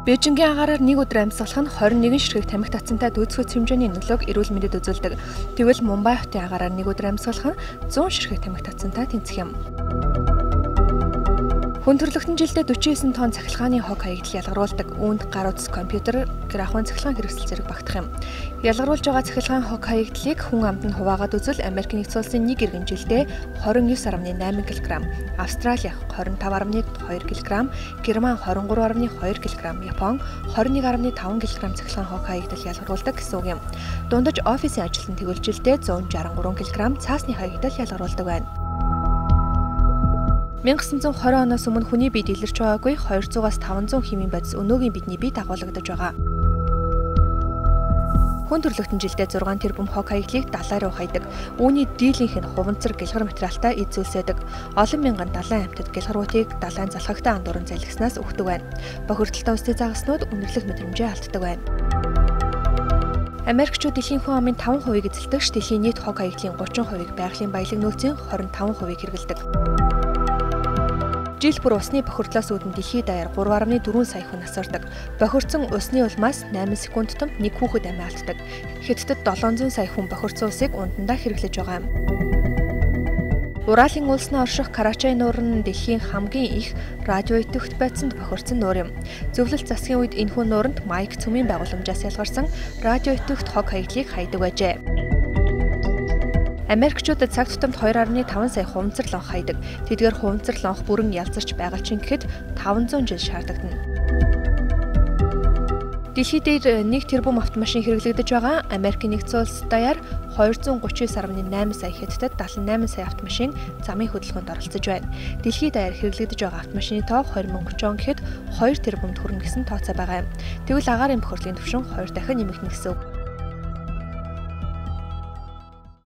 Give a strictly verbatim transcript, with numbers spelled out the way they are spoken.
Бээжингийн агаараар нэг өдөр амьсгалах нь хорин нэгэн ширхэг тамхи татсантай дүйцэхүйц хэмжээний нөлөөг эрүүл мэндэд үзүүлдэг. Тэгвэл Мумбай хотын агаараар нэг өдөр амьсгалах нь зуун ширхэг тамхи татсантай тэнцэх юм. Хүн төрөлхтөн жилдээ дөрвөн девять тонн цахилгааны хог хаягдал ялгаруулдаг. Үүнд гар утас, компьютер, графон цахилгаан хэрэгсэл зэрэг багтах юм. Ялгаруулж байгаа цахилгаан хог хаягдлыг хүн амд нь хуваагаад үзвэл Америкийн нэгдсэн улсын нэг иргэн жилдээ двадцать девять дашь восемь кг, Австрали двадцать пять дашь two кг, Герман двадцать три дашь two кг, Япон двадцать один дашь five кг цахилгаан хог хаягдал ялгаруулдаг гэсэн үг юм. Дундаж офисын ажилтнууд тэгвэл жилдээ one sixty three кг цаасны хаягдал ялгаруулдаг байна. nineteen twenty оноос өмнө хүний биед илэрч байгаагүй two hundred-аас five hundred хэмээн бодис өнөөгийн бидний бие дагуулгадж байгаа. Хүн төрөлхтөн жилдээ six тэрбум хог хаягдлыг далайн руу хайдаг. Үүний дийлэнх нь хуванцар гэлгар материалтай эзүүлсэдэг. Олон мянган далайн амьтад гэлгаруудыг далайн залхагтай андууран залгиснаас өгдөг байна. Бохирдолтой усны загаснууд үнэрлэх мэдрэмжээ алддаг байна. Америкчууд дэлхийн хүн амын five percent эзэлдэгч дэлхийн нийт хог хаягдлын thirty percent байгалийн баялаг нөөцийн twenty-five percent хэрэглэдэг. Жил бүр усны бохирдлоос үүдэн дэлхийд даяар three point four сая хүн асуурдаг. Бохирдсон усны улмаас nine секунд тутамд нэг хүүхэд амиа алддаг. Хятадд seven hundred сая хүн бохирдсон усыг ундандаа хэрэглэж байгаа юм. Уралын улсны орших Карачай нуур нь дэлхийн хамгийн их радиоактивт байцанд бохирдсон нуур юм. Зөвлөлт засгийн үед энэхүү нууранд Майк цөмийн байгууламжаас ялгарсан радиоактивт хог хаягдлыг хайдаг байжээ. Америкчуудад цаг тутамд two point five сая хуванцар лонх хайдаг. Тэдгээр хуванцар лонх бүрэн ялзарч байгальчин гэхэд five hundred жил шаардагдана. Дэлхийд дээр one тэрбум автомашин хэрэглэгдэж байгаа. Америкийн нэгдсэн улс даяар two hundred thirty-nine point eight сая хятадд seventy-eight сая автомашин замын хөдөлгөөнд оролцож байна. Дэлхийд даяар хэрэглэгдэж байгаа автомашины тоо twenty thirty он гэхэд two тэрбумд хүрнэ гэсэн тооцоо байгаа юм. Тэгвэл агаарын бохирлын түвшин two дахин нэмэгдэнэ гэсэн үг.